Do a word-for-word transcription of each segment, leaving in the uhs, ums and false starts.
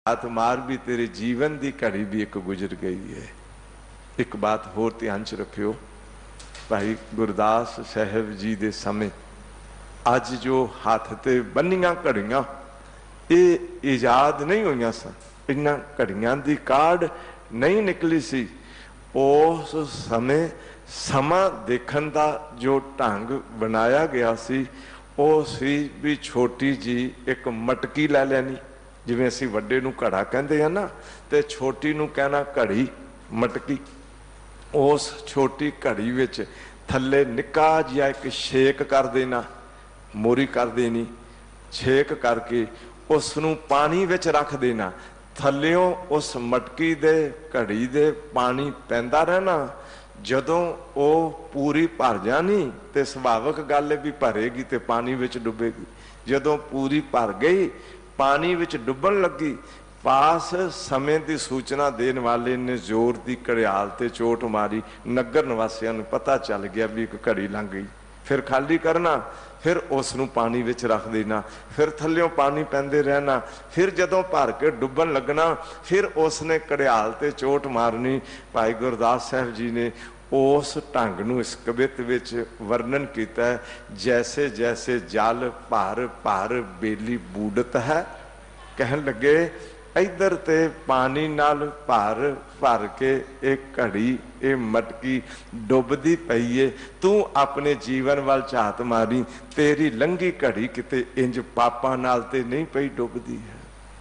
हाथ मार भी तेरे जीवन की घड़ी भी एक गुजर गई है। एक बात होर ध्यान च रखियो, भाई गुरदास साहब जी दे समय अज जो हाथ ते बन्नियां घड़ियां ये ईजाद नहीं हुई सन, इन्हां घड़ियां दी काढ़ नहीं निकली सी। उस समय समा देखण दा जो ढंग बनाया गया सी वो सी भी छोटी जी एक मटकी लै लैनी, जिवें असीं वड्डे नूं घड़ा कहंदे हैं ना, ते छोटी नूं कहना घड़ी मटकी। उस छोटी घड़ी विच थल्ले निक्का जिहा एक छेक कर देना, मोरी कर देनी, छेक करके उसनूं पानी विच रख देना, थल्लियों उस मटकी दे घड़ी दे पानी पैंदा रहना। जदों वो पूरी भर जानी तो सुभाविक गल है भी भरेगी तो पानी विच डुबेगी। जदों पूरी भर गई पानी विच डुबन लगी, पास समय की सूचना देने वाले ने जोर की घड़ियाल ते चोट मारी, नगर निवासियों को पता चल गया भी एक घड़ी लंघ गई। फिर खाली करना, फिर उसनूं पानी विच रख देना, फिर थल्लियों पानी पैंदे रहना, फिर जदों भर के डुबन लगना फिर उसने घड़ियाल ते चोट मारनी। भाई गुरदास साहब जी ने उस ढंग नूं इस कवित विच वर्णन किया है, जैसे जैसे जल भर भर बेली बूडत है। कहन लगे इधर ते पानी नाल भर भर के एक घड़ी ये मटकी डुबदी पई है, तू अपने जीवन वाल झात मारी, तेरी लंघी घड़ी किते इंज पापां नाल ते नहीं पई डुबदी है।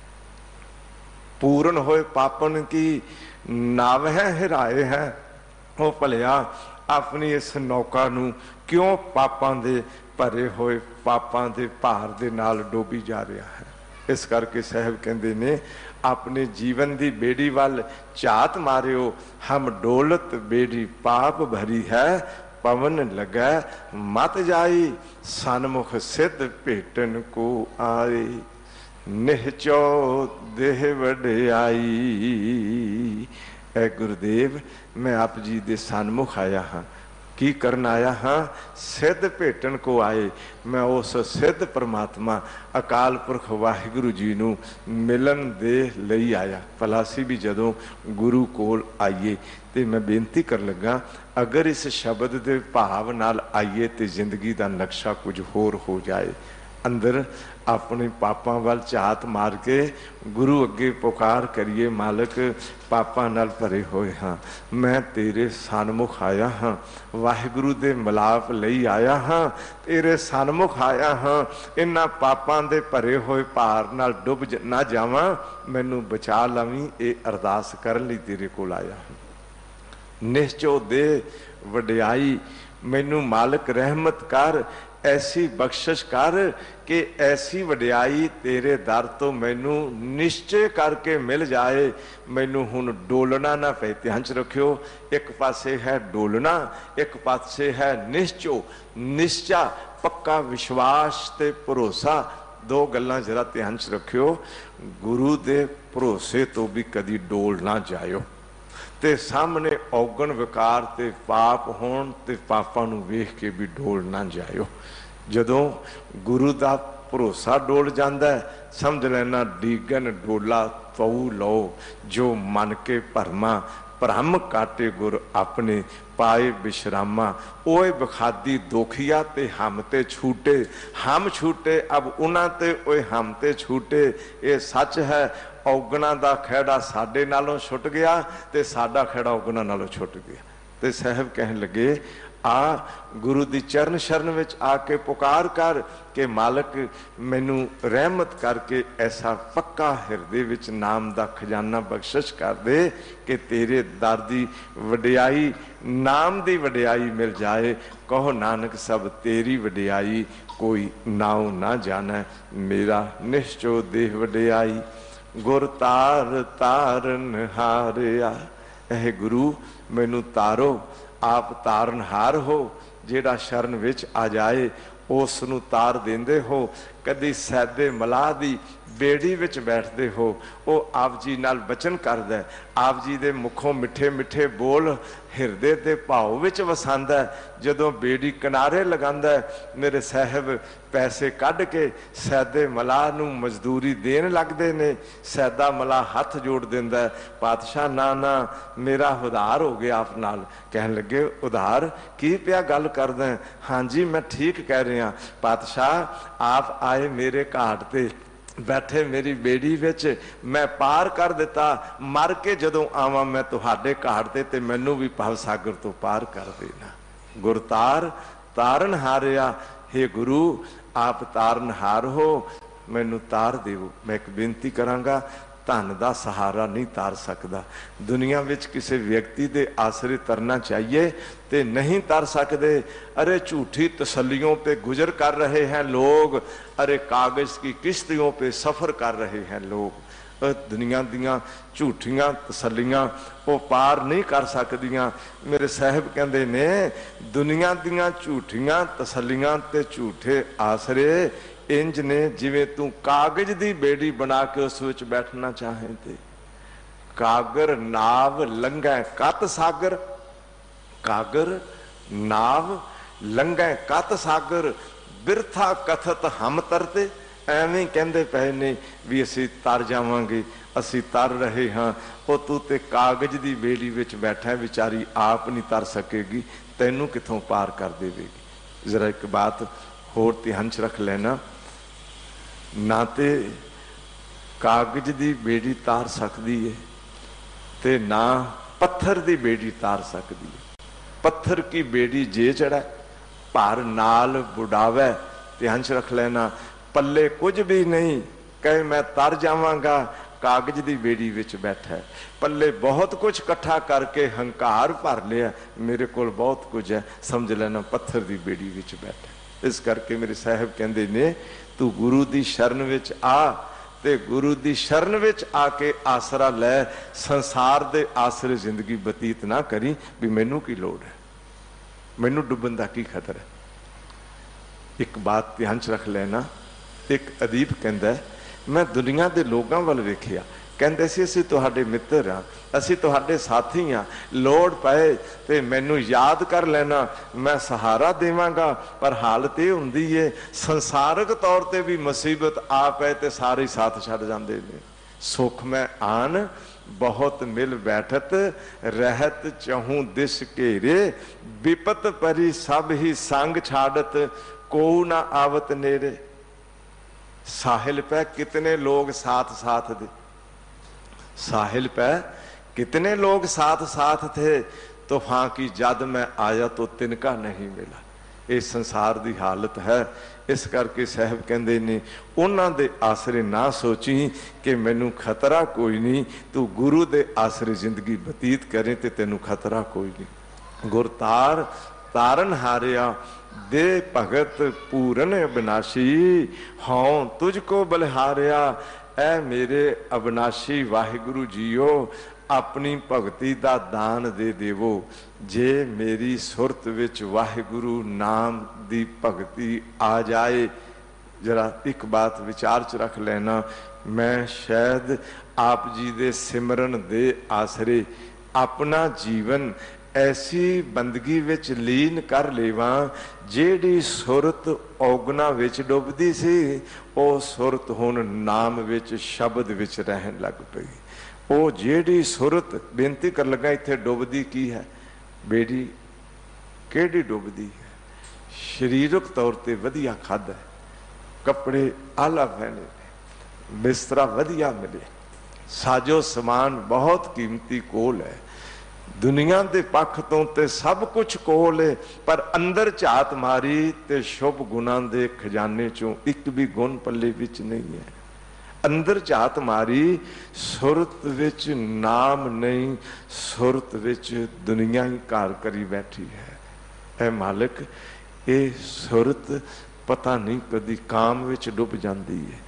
पूर्ण होए पापन की नाव है हिराए है, वो भलिया अपनी इस नौका नूं क्यों पापां दे भरे होए पापां दे भार दे नाल डोबी जा रहा है। इस करके साहब कहते ने अपने जीवन की बेड़ी वाल झात मारियो, हम डोलत बेड़ी पाप भरी है, पवन लगा मत जाई, सन्मुख सिद्ध भेटन को आए, निहचो देह वड्याई। ऐ गुरुदेव मैं आप जी दे सन्मुख आया हाँ, की करन आया हाँ, सिद्ध भेटन को आए। मैं उस सिद्ध परमात्मा अकाल पुरख वाहिगुरु जी नूं मिलन दे लई आया। पलासी भी जदों गुरु कोल आइए तो मैं बेनती कर लगा, अगर इस शब्द दे भाव नाल आइए तो जिंदगी का नक्शा कुछ होर हो जाए। अंदर अपने पापां वाल झात मार के गुरु अगे पुकार करिए, मालक पापां नाल भरे होए हाँ, मैं तेरे सन्मुख आया हाँ, वाहिगुरु दे मिलाप लई आया हाँ, तेरे सन्मुख आया हाँ, इन्हां पापां दे भरे होए भार नाल डुब ना जावां, मैनू बचा लवीं, ये अरदास करन लई तेरे कोल आया हाँ। निश्चो दे वड्याई, मैनू मालक रहमत कर, ऐसी बख्शिश कर कि ऐसी वड्याई तेरे दर तो मैनू निश्चय करके मिल जाए। मैनू हुण डोलना ना पे, ध्यान च रखियो, एक पासे है डोलना, एक पासे है निश्चो, निश्चा पक्का विश्वास ते भरोसा, दो गल्लां जरा ध्यान च रखियो। गुरु दे भरोसे तो भी कदी डोल ना जायो, ते सामने औगण विकार ते पाप होण ते पापां नूं वेख के भी डोल ना जायो। जदों गुरु दा भरोसा डोल जांदा है, समझ लेना डीगन डोला तऊ लो, जो मन के भरमा भ्रम काटे गुर अपने पाए विश्रामा। ओए बखादी दोखिया ते हम ते छूटे, हम छूटे अब उन्हां ते ओए हम ते छूटे। ये सच है, औगणा दा खैड़ा साडे नालों छुट गया ते साडा खैड़ा औगणा नालों छुट गया। ते साहब कहन लगे आ गुरु दी चरण शरण विच आके पुकार कर के मालक मैनू रहमत करके ऐसा पक्का हिरदे विच नाम दा खजाना बख्शिश कर दे कि तेरे दर दी वड्याई, नाम दी वड्याई मिल जाए। कहो नानक सब तेरी वड्याई, कोई नाउ ना जाना, मेरा निश्चो देह वड्याई। गुर तार तारन हारिया, ऐ गुरु मैनू तारो, आप तारनहार हो, जेड़ा शरण विच आ जाए उस नूं तार देंदे हो। कदी सैदे मलाह दी बेड़ी विच बैठते हो, वो आप जी नाल बचन करदा है, आप जी दे मुखों मिठे मिठे बोल हिरदे दे भाव विच वसांदा है। जदों बेड़ी किनारे लगांदा है, मेरे साहब पैसे कढ़ के सैदे मलाह नूं मजदूरी देन लगदे ने। सैदा मलाह हथ जोड़ दिंदा है, पातशाह ना ना मेरा उधार हो गया आप नाल। कहन लगे उधार की पिया गल करदा है? हाँ जी मैं ठीक कह रहा। पातशाह आप आए मेरे घाट ते, बैठे मेरी बेड़ी विच, मैं पार कर दिता, मर के जदों आवां मैं तुहाडे घाट ते ते मैनू भी भव सागर तो पार कर देना। गुरतार तारन हारिया, हे गुरु आप तारन हार हो, मैनू तार देवो। मैं एक बेनती करांगा, धन का सहारा नहीं तार सकता। दुनिया विच किसी व्यक्ति के आसरे तरना चाहिए तो नहीं तर सकते। अरे झूठी तसल्लियों पे गुजर कर रहे हैं लोग, अरे कागज की किश्तियों पे सफ़र कर रहे हैं लोग। दुनिया दियाँ झूठियां तसल्लियां वो पार नहीं कर सकदियां। मेरे साहब कहते ने दुनिया दियाँ झूठियां तसल्लियां ते झूठे आसरे इंज ने जिवें तू कागज दी बेड़ी बना के उस विच बैठना चाहे ते। कागर नाव लंघै कत सागर, कागर नाव लंघै कत सागर, बिरथा कथत हम तरते। एवें कहंदे पए ने भी असी तर जावांगे, असी तर रहे हाँ। वो तू ते कागज दी बेड़ी विच बैठा, विचारी आप नहीं तर सकेगी, तैनू किथों पार कर देवेगी। जरा एक बात होर ध्यान च रख लेना, ना ते कागज दी बेड़ी तार सकती है ते ना पत्थर दी बेड़ी तार सकती है। पत्थर की बेड़ी जे चढ़ा भार नाल बुढ़ावे, ध्यान च रख लेना, पल्ले कुछ भी नहीं कहे मैं तर जावांगा, कागज दी बेड़ी विच बैठा है। पल्ले बहुत कुछ इकट्ठा करके हंकार भर लिया, मेरे कोल बहुत कुछ है, समझ लेना पत्थर दी बेड़ी विच बैठा। इस करके मेरे साहब कहंदे ने तू गुरु दी शरण विच आ, ते गुरु दी शरण विच आके आसरा लै। संसार दे आसरे जिंदगी बतीत ना करी भी मैनू की लोड़ है, मैनू डुबन दा की खतरा है। एक बात ध्यान च रख लेना, एक अदीब कहंदा मैं दुनिया के लोगों वाल वेखिया, कहंदे सी असीं तुहाडे मित्र हाँ, असीं तुहाडे साथी हाँ, लोड़ पए ते मैनू याद कर लेना, मैं सहारा देवांगा। पर हालत ये हुंदी है संसारक तौर ते भी मुसीबत आ पए ते सारे साथ छड्ड जांदे ने। सुख मैं आन बहुत मिल बैठत, रहत चहूं दिस घेरे, विपत परी सब ही संग छाड़त, को ना आवत नेरे। साहिल पे कितने लोग साथ साथ दे, साहिल पे कितने लोग साथ साथ थे, तूफान की जद मैं आया तो तिनका नहीं मिला। ये संसार की हालत है। इस करके साहब कहते ने उन्हां दे आसरे ना सोची कि मैनू खतरा कोई नहीं, तू गुरु दे आसरे जिंदगी बतीत करें तो तेनू खतरा कोई नहीं। गुरतार तारन हारिया, दे भगत पूरन अविनाशी, हाँ तुझको बलिहारिया। ऐ मेरे अविनाशी वाहिगुरु जीओ, अपनी भगती दा दान दे देवो। जे मेरी सुरत विच वाहिगुरु नाम दी भगती आ जाए। जरा एक बात विचार च रख लेना, मैं शायद आप जी दे सिमरन दे आसरे अपना जीवन ऐसी बंदगी विच लीन कर लेवां, जेड़ी सुरत औगना विच डुबदी सी, ओ सुरत हुण नाम विच शब्द विच रहन लग पई। ओ जेड़ी सुरत बेनती कर लगा इत्थे डुबदी की है, बेड़ी केड़ी डुबदी है? शरीरक तौर ते वधिया खादा, कपड़े आला पहने, बिस्तरा वधिया मिले, साजो समान बहुत कीमती कोल है, दुनिया के पक्ष तो ते सब कुछ कोल है, पर अंदर झात मारी ते शुभ गुणां दे खजाने चों एक भी गुण पल्ले विच नहीं है। अंदर झात मारी, सुरत विच नाम नहीं, सुरत विच दुनिया ही कार करी बैठी है। ऐ मालिक, ये सुरत पता नहीं कदी काम विच डुब जाती है,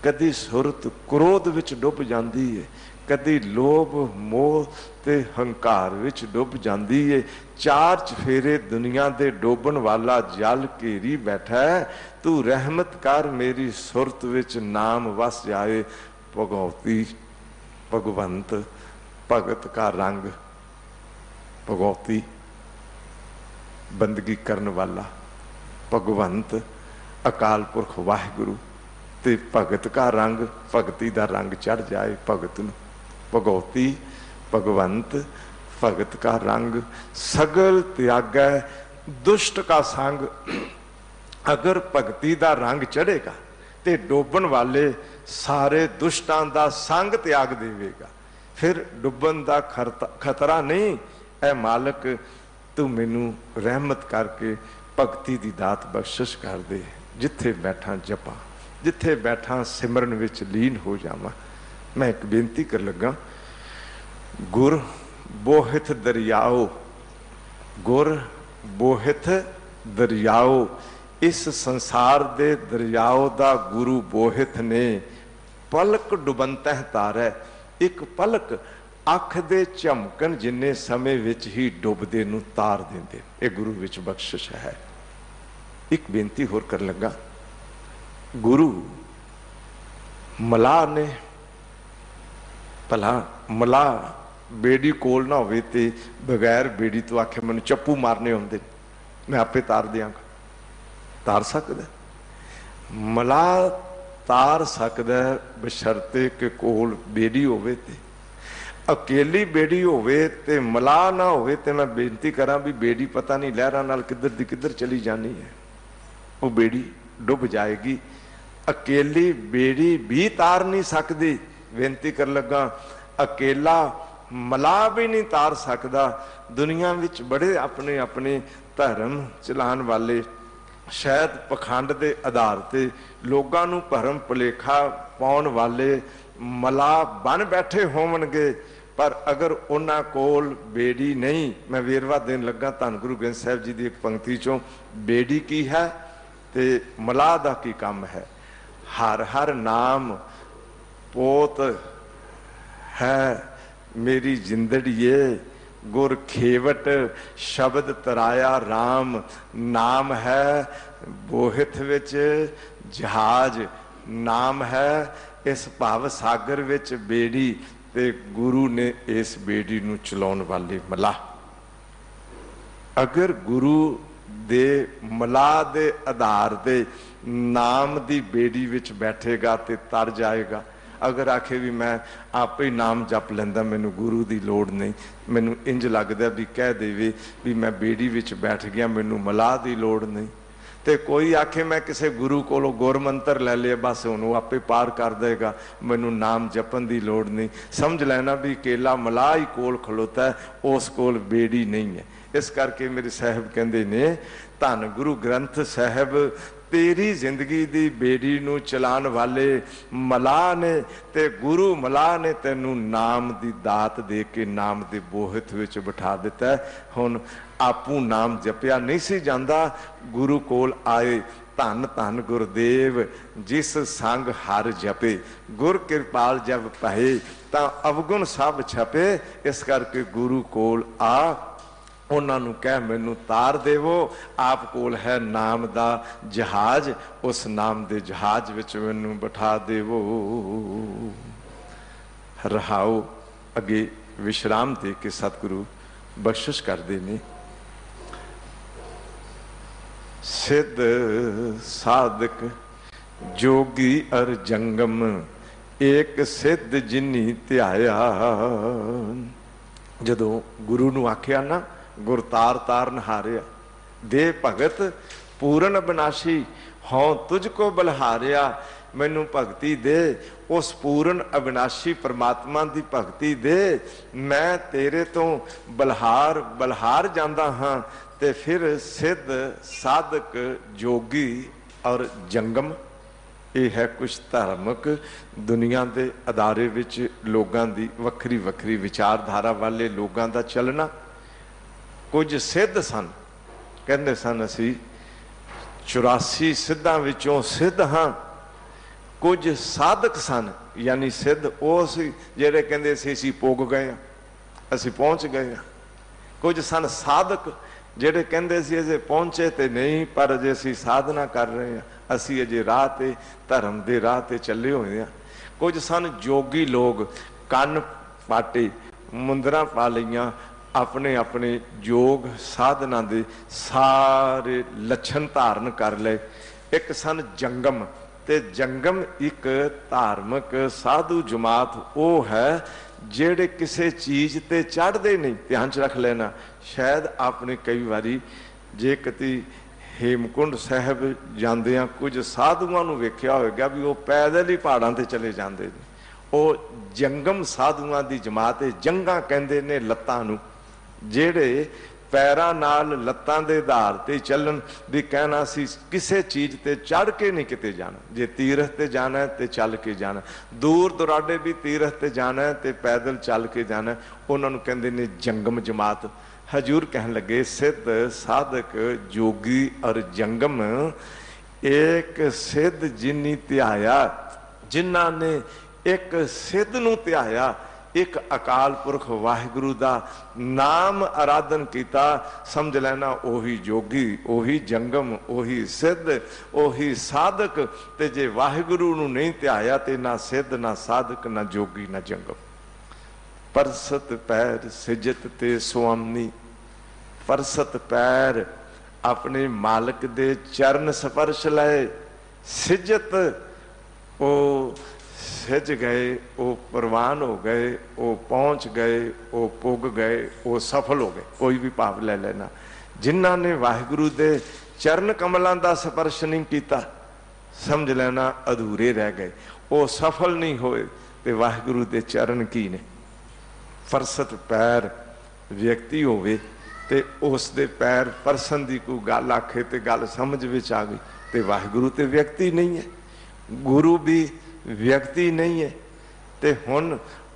कदी सुरत क्रोध विच डुब जाती है, कदी लोभ मोह ते हंकार विच डुब जाती है। चार चफेरे दुनिया दे डोबन वाला जल घेरी बैठा है, तू रहमत कर मेरी सुरत विच नाम वस जाए। भगवती भगवंत भगत का रंग, भगवती बंदगी करन वाला, भगवंत अकाल पुरख वाहिगुरु ते भगत का रंग, भगती का रंग चढ़ जाए भगत नूं। भगवती भगवंत भगत का रंग, सगल त्यागै दुष्ट का संग। अगर भगती का रंग चढ़ेगा तो डोबन वाले सारे दुष्टां का संग त्याग देवेगा, फिर डुबन का खतरा नहीं। ऐ मालक तू मैनू रहमत करके भगती की दात बख्शिश कर दे। जिथे बैठा जपा, जिथे बैठा सिमरन विच लीन हो जावां। मैं एक बेनती कर लगा, गुर बोहित दरियाओ, गुर बोहित दरियाओ। इस संसार दे दरियाओ दा गुरु बोहित ने पलक डुबंतह तारै। एक पलक अख दे झमकन जिन्ने समय विच ही डुबदे नूं तार देंदे। ये गुरु विच बख्शिश है। एक बेनती होर कर लगा, गुरु मलाह ने, भला मलाह बेड़ी कोल ना होवे ते बगैर बेड़ी तो आखे मैनूं चप्पू मारने आउंदे, मैं आपे तार दियांगा, तार सकदा? मलाह तार सकदा बशर्ते कि कोल बेड़ी होवे ते। अकेली बेड़ी होवे ते मलाह ना होवे ते मैं बेनती करा भी बेड़ी पता नहीं लहरां नाल किधर दी किधर चली जानी है, वो बेड़ी डुब जाएगी। अकेली बेड़ी भी तार नहीं सकती। बेनती कर लगा, अकेला मलाह भी नहीं तार सकता। दुनिया विच बड़े अपने अपने धर्म चलान वाले शायद पखंड के आधार पर लोगों नूं भरम भुलेखा पाउण वाले मलाह बन बैठे होवणगे, पर अगर उन्हां कोल बेड़ी नहीं। मैं वेरवा देन लगा धन गुरु ग्रंथ साहिब जी की एक पंक्ति चों, बेड़ी की है ते मलाह दा की काम है। हर हर नाम पोत है मेरी जिंदड़िए, गुर खेवट शब्द तराया राम। नाम है बोहित विच जहाज, नाम है इस भाव सागर विच बेड़ी, ते गुरु ने इस बेड़ी नूं चलाउण वाले मलाह। अगर गुरु दे मलाह दे आधार दे नाम दी बेड़ी विच बैठेगा ते तर जाएगा। अगर आखे भी मैं आप ही नाम जप लैंदा, मैनू गुरु की लोड़ नहीं, मैनू इंज लगदा भी कह देवे भी मैं बेड़ी विच बैठ गया, मैनू मलाह की लोड़ नहीं। तो कोई आखे मैं किसी गुरु कोलों गुर मंत्र लै लिया, बस हुण आपे पार कर देगा, मैनू नाम जपन की लोड़ नहीं। समझ लेना भी केला मलाह ही कोल खलोता है, उस कोल बेड़ी नहीं है। इस करके मेरे साहब कहते ने, धन गुरु ग्रंथ साहब तेरी जिंदगी दी बेड़ी नूं चलाण वाले मलाह ने, ते गुरु मलाह ने तैनू नाम दी दात दे के नाम दे बोहित विच बिठा दिता है। हुण आपू नाम जपिया नहीं सी जांदा, गुरु कोल आए। धन धन गुरदेव जिस संग हर जपे, गुर कृपाल जब पहे तां अवगुण सब छपे। इस करके गुरु कोल आ, उन्होंने कह मैनू तार देवो। आप कोल है नाम दा जहाज, उस नाम दे जहाज विच मैनू बिठा देवो। रहाओ अगे विश्राम दे के सतगुरु बख्शिश करते ने। सिद्ध साधक जोगी अर जंगम, एक सिद्ध जिनी ध्याया। जदों गुरु नू आख्या ना, गुर तार तार नहारिया, दे भगत पूरन अविनाशी, हों तुझको बलहारिया। मैनू भगती दे, उस पूरन अविनाशी परमात्मा की भगती दे। मैं तेरे तो बलहार बलहार जांदा हाँ। ते फिर सिद्ध साधक जोगी और जंगम, ये है कुछ धार्मिक दुनिया के अदारे विच लोगों की वक्री वक्री विचारधारा वाले लोगों का चलना। कुछ सिद्ध सन, कहते सन असी चौरासी सिद्धां विचों सिद्ध हाँ। कुछ साधक सन यानी सिद्ध वो सी जेड़े कहंदे सी असीं पुग गए हाँ, असीं पहुँच गए हाँ। कुछ सन साधक जेड़े कहंदे सी अजे पहुंचे ते नहीं पर अजे असीं साधना कर रहे हैं, असीं अजे राह ते धर्म दे राह ते चले होए हैं। कुछ सन जोगी लोग कन पाटे मुंदरां पा लईआं अपने अपने योग साधना दे सारे लक्षण धारण कर ले। एक सन जंगम ते जंगम एक धार्मिक साधु जमात वो है जेड़े किसी चीज़ ते चढ़ते नहीं। ध्यान च रख लेना, शायद आपने कई बारी जे कति हेमकुंड साहब जाते हैं कुछ साधुआं नूं वेख्या होगा भी वो पैदल ही पहाड़ों ते चले जाते हैं। वो जंगम साधुआं दी जमात है। जंगा कहंदे ने लत्तां नूं, जेड़े पैरां नाल लत्तां दे आधार ते चलन दी कहना सी किसी चीज़ ते चढ़ के नहीं किते जाना। जे तीरथ ते जाना है ते चल के जाना, दूर दुराडे भी तीरथ ते जाना है ते पैदल चल के जाना। उन्हां नूं कहंदे ने जंगम जमात। हजूर कहन लगे सिद्ध साधक जोगी और जंगम एक सिद्ध जिन्नी त्याया, जिन्हां ने एक सिद्ध नूं त्याया, एक अकाल पुरख वाहिगुरु दा नाम आराधन किया, समझ लेना ओही जोगी, ओही जंगम, ओही सिद्ध, ओही साधक। ते जे वाहिगुरु नूं नहीं त्याया ते ना सिद्ध ना साधक ना जोगी ना जंगम। परसत पैर सिजत ते स्वामी, परसत पैर अपने मालिक दे चरण स्पर्श लए, सिजत ओ सिज गए, वो प्रवान हो गए, वो पहुँच गए, वो पुग गए, वो सफल हो गए। कोई भी भाव ले लेना, जिन्हों ने वाहिगुरु दे चरण कमलों का स्पर्श नहीं किया समझ लेना अधूरे रह गए, वो सफल नहीं होए। तो वाहिगुरु दे चरण की ने? फरसत पैर व्यक्ति होवे ते उस दे पैर परसन की कोई गल आखे तो गल समझ में आ गई। तो वाहिगुरु तो व्यक्ति नहीं है, गुरु भी व्यक्ति नहीं है। ते हुण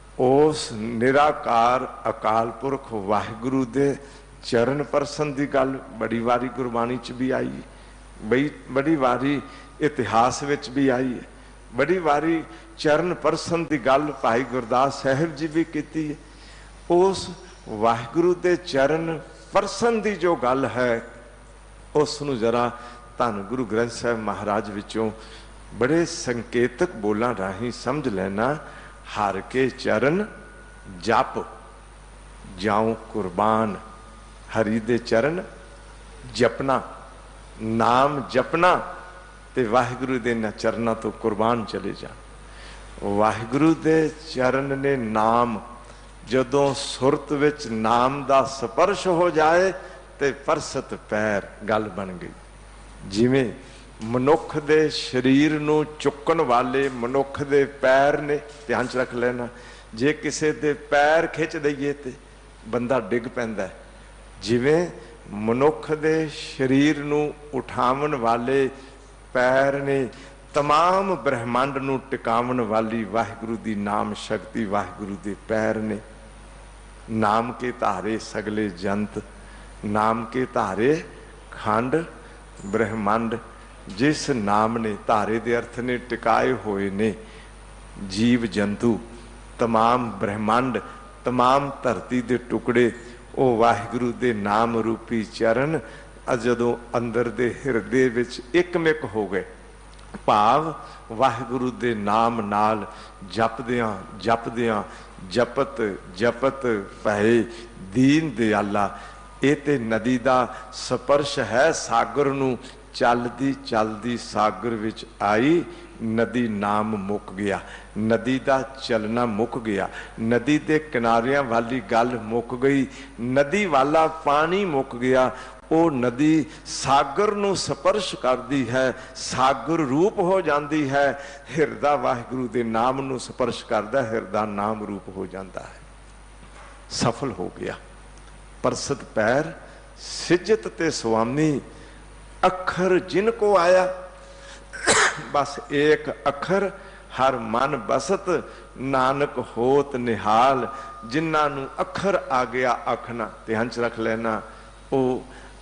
उस निराकार अकाल पुरख वाहिगुरु दे चरण परसन की गल बड़ी वारी गुरबाणी च भी आई है, बई बड़ी वारी इतिहास विच भी आई है, बड़ी वारी चरण परसन की गल भाई गुरदास साहिब जी भी की है। उस वाहिगुरु दे चरण परसन की जो गल है उसनूं जरा धन गुरु ग्रंथ साहिब महाराज विचों बड़े संकेतक बोलां राही समझ लेना। हर के चरण जप जाऊं कुर्बान, हरि दे चरण जपना, नाम जपना ते वाहिगुरु दे ना चरना तो कुर्बान चले जा। वाहिगुरु दे चरण ने नाम जदों सुरत विच नाम दा स्पर्श हो जाए ते परसत पैर गल बन गई। जिवें मनुख दे शरीर नूं चुकन वाले मनुख दे पैर ने, ध्यान च रख लेना, जे किसी दे पैर खिंच दईए ते बंदा डिग पैंदा है। जिवें मनुख दे शरीर नूं उठावन वाले पैर ने, तमाम ब्रह्मांड नूं टिकावन वाली वाहिगुरु दी नाम शक्ति वाहिगुरु दे पैर ने। नाम के धारे सगले जंत, नाम के धारे खंड ब्रह्मांड, जिस नाम ने धारे दे अर्थ ने टिकाए हुए ने जीव जंतु, तमाम ब्रह्मांड, तमाम धरती दे टुकड़े, वो वाहिगुरु दे नाम रूपी चरण जदों अंदर दे हिरदे विच एकमिक हो गए, भाव वाहिगुरु दे नाम नाल जपदियां जपदियां जपत जपत भए दीन दयाला। ये ते नदी दा स्पर्श है सागर नूं, चलदी चलदी सागर विच आई, नदी नाम मुक गया, नदी दा चलना मुक गया, नदी दे किनारियां वाली गल मुक गई, नदी वाला पानी मुक गया। वो नदी सागर नूं स्पर्श करती है, सागर रूप हो जाती है। हिरदा वाहिगुरु दे नाम नूं स्पर्श करदा, हिरदा नाम रूप हो जाता है। सफल हो गया। परसत पैर सिजत ते स्वामी, अखर जिनको आया, बस एक अखर हर मन बसत, नानक होत निहाल। जिन्हां नूं अखर आ गया आखना, ध्यान च रख लेना, वो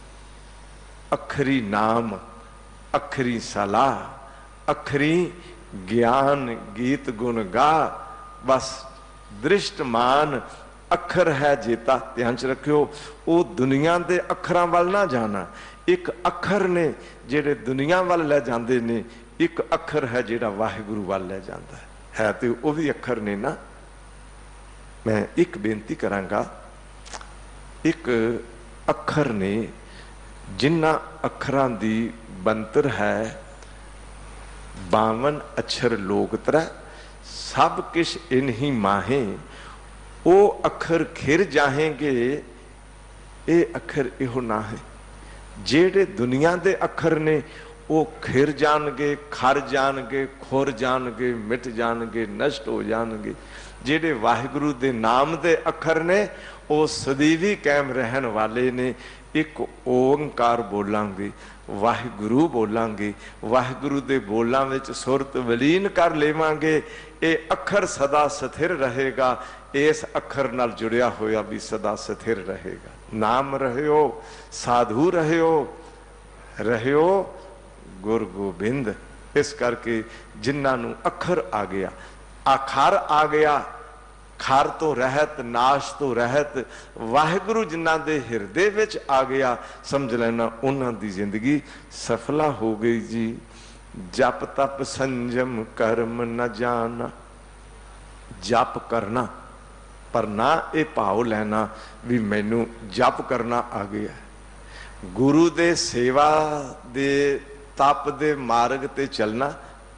अखरी नाम, अखरी सलाह, अखरी ज्ञान गीत गुण गा, बस दृष्टमान अखर है जेता। ध्यान च रखियो, वो दुनिया के अखरां वाल ना जाना। एक अखर ने जेड़े दुनिया वाल लै जाते ने, एक अखर है जेड़ा वाहिगुरु वाल लै जाता है, है तो वह भी अखर ने ना। मैं एक बेनती करांगा, एक अखर ने जिन्ना अखरां दी बनतर है बावन अक्षर लोक त्रै, सब किश इन ही माहे, ओ अखर खिर जाहेंगे, ये अखर इहो ना है। जेड़े दुनिया दे अखर ने वो खिर जाणगे, खर जाणगे, खुर जाणगे, मिट जाणगे, नष्ट हो जाणगे। जेड़े वाहिगुरु दे नाम दे अखर ने वो सदैवी कायम रहन वाले ने। एक ओंकार बोलांगे, वाहिगुरु बोलांगे, वाहिगुरु दे बोलां विच सुरत विलीन कर लेवांगे, ये अखर सदा स्थिर रहेगा। इस अखर नाल जुड़िया होया भी सदा स्थिर रहेगा। नाम रहियो, साधु रहियो, रहियो गुर गोबिंद। इस करके जिन्हां नूं अखर आ गया, आखर आ गया, खर तो रहत, नाश तो रहत, वाहिगुरु जिन्हां दे हिरदे विच आ गया, समझ लेना उन्हां दी जिंदगी सफला हो गई जी। जप तप संजम कर्म न जाना, जप करना पर ना ये भाव लेना भी मैनू जप करना आ गया। गुरु दे सेवा दे तप दे मार्ग ते चलना।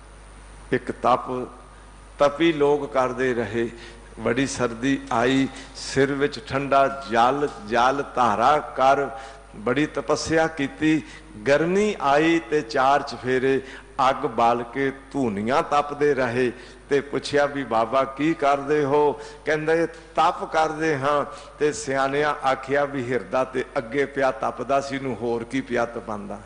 एक तप तपी लोग करते रहे, बड़ी सर्दी आई, सिर विच ठंडा जल जल धारा कर, बड़ी तपस्या की, गर्मी आई ते चार चफेरे अग बाल के धूनियां तपदे रहे। ते पुछया भी बाबा की करदे हो? कहंदे तप करदे हाँ। ते सियाणियां आखिया भी हिरदा ते अगे पिया तपदा सी, नूं होर की पिया तपांदा।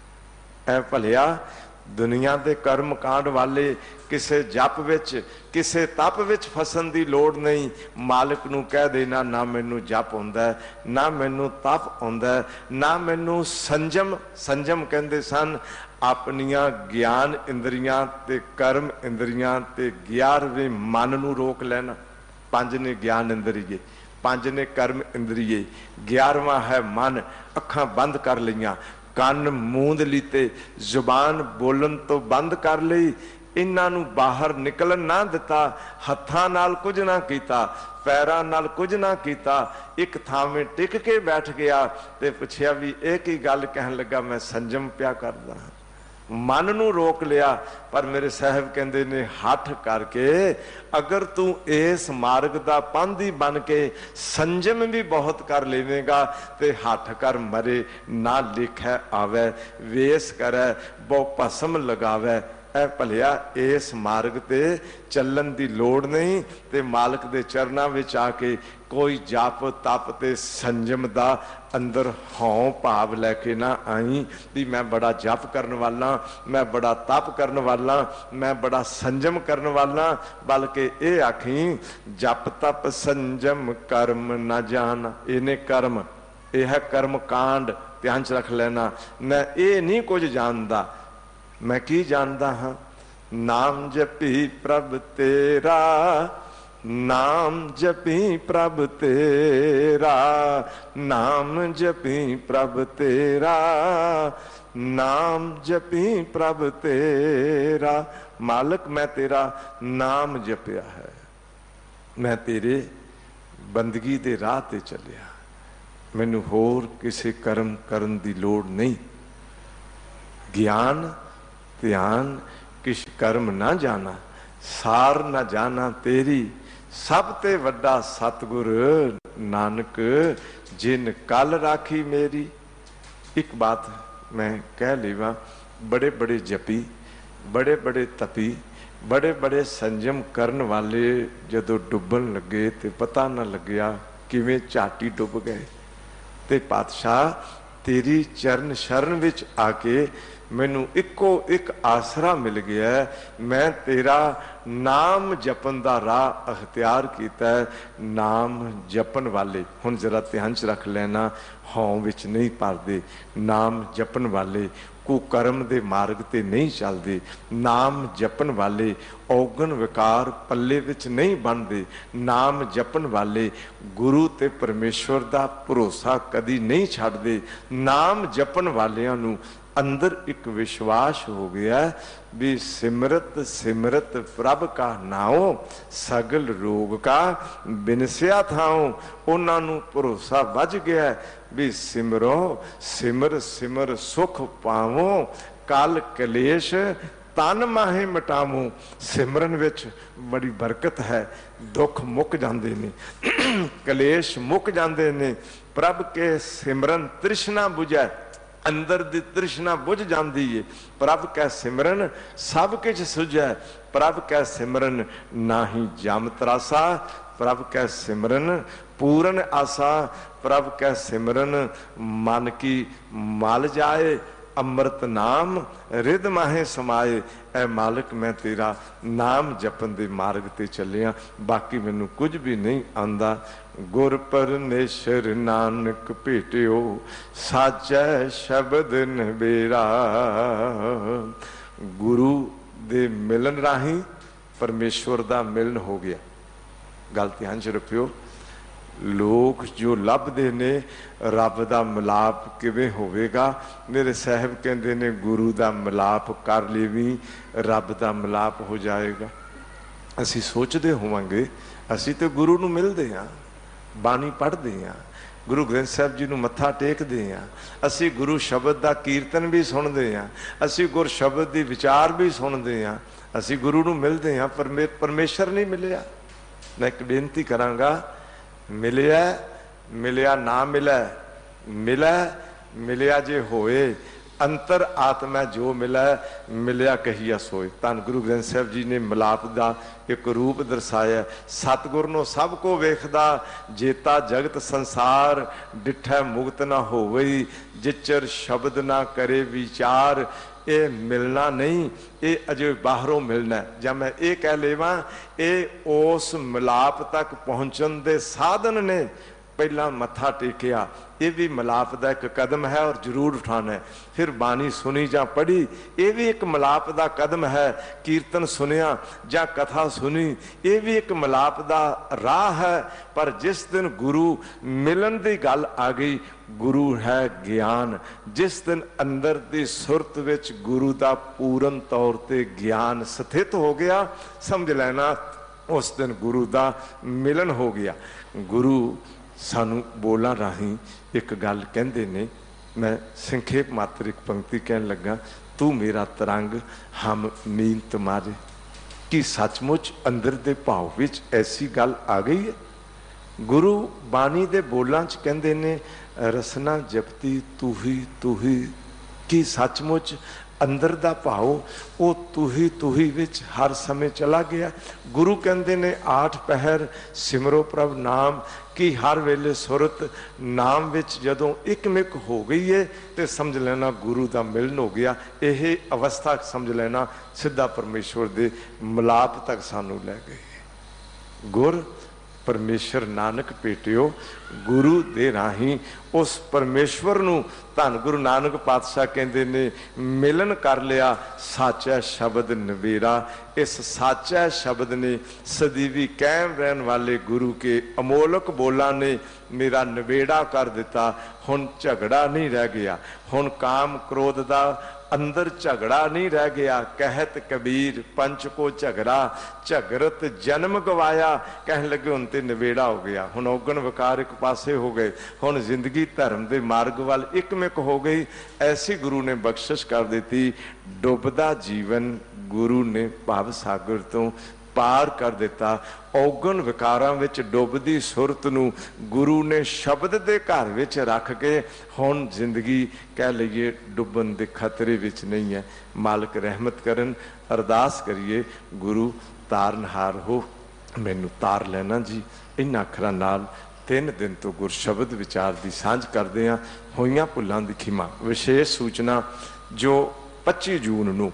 ऐ भलिया दुनिया के कर्म कांड वाले किसे जप विच किसे तप विच फसन की लोड़ नहीं। मालिक नूं कह देना ना मैनू जप आउंदा, ना मैनू तप आउंदा, ना मैनू संजम। संजम कहंदे सन अपनियां ज्ञान इंद्रियां ते कर्म इंद्रियां ते ग्यारहवें मन नूं रोक लेना। पंज ने ज्ञान इंद्रिये, पंज ने कर्म इंद्रिये, ग्यारहवां है मन। अखां बंद कर लईयां, कन मूंद लीते, जुबान बोलन तो बंद कर लई, इन्हां नूं बाहर निकलन ना दिता, हत्थां नाल कुछ ना कीता, पैरां नाल कुछ ना कीता, एक थावें टिक के बैठ गया। ते पुछया भी ये की गल कहन लगा, मैं संजम पिया करदा, मन नूं रोक लिया। पर मेरे साहब कहंदे ने हठ करके अगर तू इस मार्ग दा पांधी बन के संजम भी बहुत कर लेवेगा ते हठ कर मरे ना लिखै आवे, वेस करे बहु भस्म लगावे। ऐ भलिया इस मार्ग ते चलन की लोड़ नहीं। ते मालिक दे चरनां विच आके कोई जप तप ते संजम दा अंदर हौं भाव लैके ना आई भी मैं बड़ा जप करन वाला, मैं बड़ा तप करन वाला, मैं बड़ा संजम करन वाला। बल्कि ये आखी जप तप संजम कर्म न जाना। इन्हें कर्म, यह है कर्म कांड, ध्यान च रख लेना। मैं ये नहीं कुछ जानता, मैं की जानता हाँ? नाम जपी प्रभ तेरा, नाम जपी प्रभ तेरा, नाम जपी प्रभ तेरा, नाम जपी प्रभ तेरा। मालिक मैं तेरा नाम जपिया है, मैं तेरे बंदगी दे राह ते चलिया, मैनू होर किसी कर्म करन दी लोड़ नहीं। ज्ञान ध्यान किश कर्म ना जाना, सार ना जाना तेरी, सब ते वड्डा सतगुर नानक जिन कल राखी मेरी। एक बात मैं कह लेवा, बड़े बड़े जपी, बड़े बड़े तपी, बड़े बड़े संजम करन वाले जदों डुबन लगे तो पता ना लग्या किवें झाटी डुब गए। ते पातशाह तेरी चरण शरण विच आके मैनू इको एक आसरा मिल गया, मैं तेरा नाम जपन का राह अख्तियार किया। नाम जपन वाले हुण जरा ध्यान च रख लेना, हौं विच नहीं भरदे। नाम जपन वाले कुकर्म दे मार्ग ते नहीं चलते। नाम जपन वाले औगण विकार पल्ले विच नहीं बनते। नाम जपन वाले गुरु ते परमेश्वर दा भरोसा कदी नहीं छड्डदे। नाम जपन वालियां नूं अंदर एक विश्वास हो गया भी सिमरत सिमरत प्रभ का नाओ सगल रोग का बिनसिया थाओ। उन्हां नूं भरोसा वज गया भी सिमरो सिमर सिमर सुख पावो कल कलेश तन माहे मिटावो। सिमरन विच बड़ी बरकत है, दुख मुक जांदे ने, कलेश मुक जांदे ने। प्रभ के सिमरन तृष्णा बुझै, अंदर दी तृष्णा बुझ जाती है। प्रभ कै सिमरन सब किछ सुझै, प्रभ कै सिमरन नाही जम त्रासा। प्रभ कै सिमरन पूर्ण आसा, प्रभ कै सिमरन मन की मल जाए। अमृत नाम रिद माहे समाए। ऐ मालिक मैं तेरा नाम जपन दे मार्ग ते चलिया, बाकी मैनू कुछ भी नहीं आंदा। गुर परमेश्वर नानक भेटियो साचै शब्द नबेरा। गुरु दे मिलन राही परमेश्वर दा मिलन हो गया। गल ध्यान च रखियो, लोग जो लभदे ने रब दा मिलाप किवें होवेगा। मेरे साहब कहंदे ने गुरु दा मिलाप कर लेवी रब दा मिलाप हो जाएगा। असी सोचते होवांगे असी तो गुरु नूं मिलदे हां, बाणी पढ़दे हां, गुरु ग्रंथ साहब जी नूं मत्था टेकदे हां, असी गुरु शब्द दा कीर्तन भी सुनदे हां, असी गुर शब्द दी विचार भी सुनदे हां, असी गुरु नूं मिलदे हां, पर परमेश्वर नहीं मिलिया। मैं एक बेनती करांगा, मिलिया मिलिया ना मिलै, मिलै मिलिया जे होए, अंतर आत्मा जो मिलै मिलिया कहिया सोए। धन गुरु ग्रंथ साहब जी ने मिलाप का एक रूप दर्शाया। सतगुर नूं सब को वेखदा जेता जगत संसार, डिठै मुक्त ना होवई जिचर शब्द ना करे विचार। ये मिलना नहीं, ये अजे बाहरों मिलना है। जब मैं ये कह लेवा ये उस मिलाप तक पहुँचन दे साधन ने। पहला मत्था टेकिया, ये भी मिलाप का एक कदम है और जरूर उठाना है। फिर बाणी सुनी जा पढ़ी, ये भी एक मिलाप का कदम है। कीर्तन सुनिया जा कथा सुनी, ये भी एक मिलाप का राह है। पर जिस दिन गुरु मिलन की गल आ गई, गुरु है ज्ञान। जिस दिन अंदर की सुरत विच गुरु का पूर्ण तौर पर ज्ञान स्थित हो गया, समझ लेना उस दिन गुरु का मिलन हो गया। गुरु सानू बोलां राही एक गल कहंदे ने, मैं संखेप मात्र एक पंक्ति कहन लगा, तू मेरा तरंग हम मीन तुम्हारे। कि सचमुच अंदर दे भाव विच ऐसी गल आ गई है। गुरु बाणी दे बोलां च कहंदे ने, रसना जपती तू ही तू ही। कि सचमुच अंदर दा भाव वो तू ही तू ही विच हर समय चला गया। गुरु कहंदे ने आठ पहर सिमरो प्रभ नाम। कि हर वेले सुरत नाम विच जदों एकमिक हो गई है तो समझ लेना गुरु का मिलन हो गया। यह अवस्था समझ लेना सीधा परमेश्वर दे मिलाप तक सानू लै गई। गुर परमेश्वर नानक भेटियो, गुरु दे राही उस परमेश्वर नूं धन गुरु नानक पातशाह कहंदे ने मिलन कर लिया। साचा शब्द नवेरा। इस साचा शब्द ने सदीवी कायम रहने वाले गुरु के अमोलक बोलां ने मेरा नवेड़ा कर दिता। हुण झगड़ा नहीं रह गया, हुण काम क्रोध दा अंदर झगड़ा नहीं रह गया। कहत कबीर पंच को झगड़ा, झगड़त जन्म गवाया। कहन लगे हुण ते नवेड़ा हो गया, हुण औगण विकार एक पासे हो गए, हुण जिंदगी धर्म दे मार्ग वाल एकमिक हो गई। ऐसी गुरु ने बख्शिश कर दी। डुबदा जीवन गुरु ने भव सागर तो पार कर दिता। औगण विकारां विच डुबदी सुरत नूं गुरु ने शब्द दे घर विच रख के हुण जिंदगी कह लईए डुबन दे खतरे विच नहीं है। मालिक रहमत करन। अरदास करिए, गुरु तारनहार हो, मैनू तार लेना जी। इन्हां अखरां नाल तीन दिन तो गुर शब्द विचार की सांझ करते हैं। होइयां भुलां दी खिमा। विशेष सूचना जो पच्ची जून नूं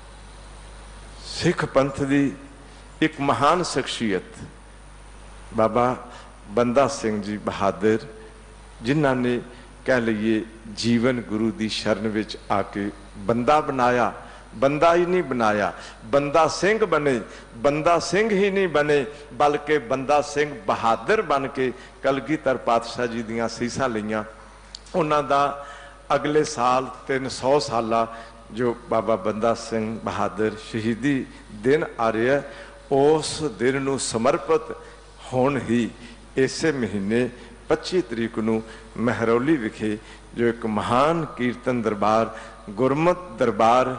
सिख पंथ की एक महान शख्सियत बाबा बंदा सिंह जी बहादुर, जिन्हों ने कह लीए जीवन गुरु की शरण विच आके बंदा बनाया। बंदा ही नहीं बनाया, बंदा सिंह बने। बंदा सिंह ही नहीं बने बल्कि बंदा सिंह बहादुर बन के कलगीधर पातशाह जी दियां सीसां लईआं। उन्हां दा अगले साल तीन सौ साला जो बाबा बंदा सिंह बहादुर शहीदी दिन आ रहा है, उस दिन नूं समर्पित होण ही इसे महीने पच्ची तरीक नूं महरौली विखे जो एक महान कीर्तन दरबार गुरमत दरबार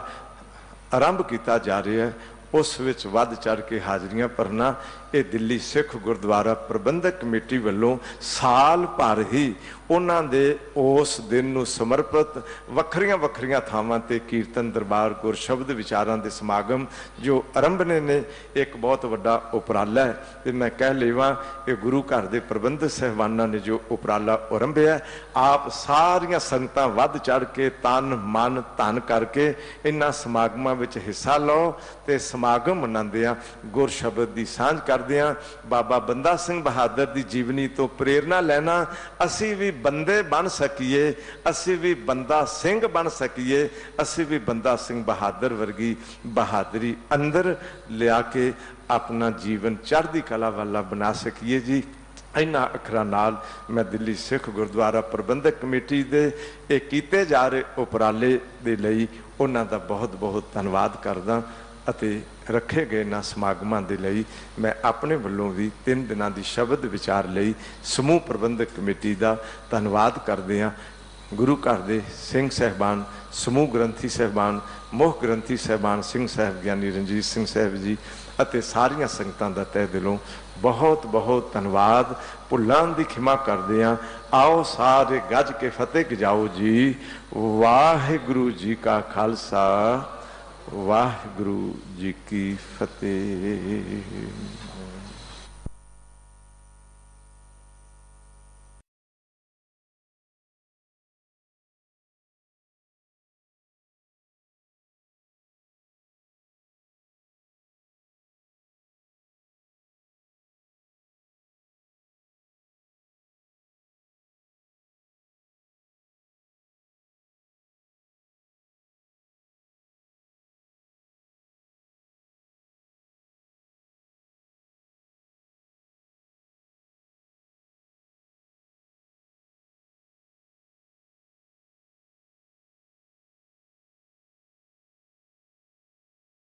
आरंभ किया जा रहा है। उस विच वध चढ़ के हाजरियां भरना ये दिल्ली सिख गुरुद्वारा प्रबंधक कमेटी वालों साल भर ही उन्हां दे उस दिन नूं समर्पित वखरियां वखरियां थावां ते कीर्तन दरबार गुरशब्द विचारां दे समागम जो आरंभने ने एक बहुत वड्डा उपराला है। ते मैं कह लेवां कि गुरु घर दे प्रबंधक सहबानां ने जो उपराला आरंभिया, आप सारियां संगतां वध चढ़ के तन मन धन करके इन्हां समागमां विच हिस्सा लो ते समागम मनांदियां गुरशब्द दी सांझ करदियां बाबा बंदा सिंह बहादुर दी जीवनी तो प्रेरणा लेना, असी भी बंदे बन सकीए, असी भी बंदा सिंह बन सकीए, असी भी बंदा सिंह बहादुर वर्गी बहादुरी अंदर लिया के अपना जीवन चढ़दी कला वाला बना सकीए। जी इन्हां अखरां नाल मैं दिल्ली सिख गुरुद्वारा प्रबंधक कमेटी दे ये कीते जा रहे उपराले दे लई उन्हां दा बहुत बहुत धन्नवाद करदा ਅਤੇ रखे गए ना समागमां दे लई मैं अपने वल्लों भी तीन दिनां दी शब्द विचार लई समूह प्रबंधक कमेटी का धन्नवाद करदे हां। गुरु घर दे सिंह साहबान समूह ग्रंथी साहबान मुख ग्रंथी साहबान सिंह साहब ज्ञानी रणजीत सिंह साहब जी अते सारियां संगतां दा तहे दिलों बहुत बहुत धन्नवाद। भुल्लां दी खिमा करदे हां। आओ सारे गज के फतेह गजाओ जी। वाहिगुरू जी का खालसा वाहिगुरू जी की फतेह।